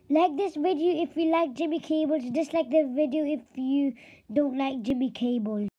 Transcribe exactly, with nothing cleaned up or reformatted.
Like this video if you like Jimmy Cable. Dislike the video if you don't like Jimmy Cable.